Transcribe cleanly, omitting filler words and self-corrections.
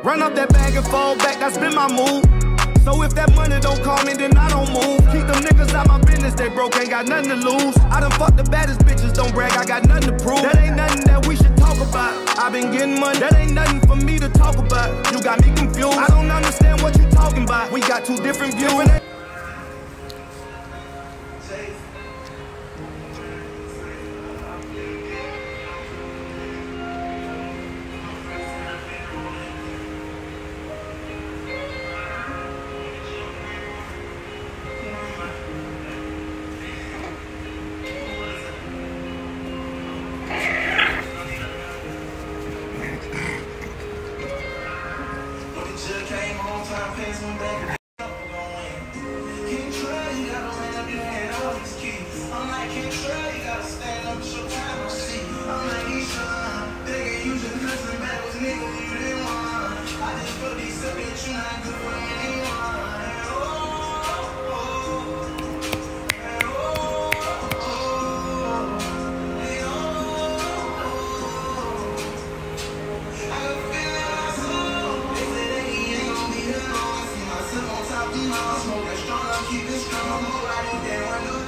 Run up that bag and fall back, that's been my move. So if that money don't call me, then I don't move. Keep them niggas out my business, they broke, ain't got nothing to lose. I done fucked the baddest bitches, don't brag, I got nothing to prove. That ain't nothing that we should talk about. I been getting money, that ain't nothing for me to talk about. You got me confused, I don't understand what you talking about. We got two different views. Keep it strong, I'm all right in there.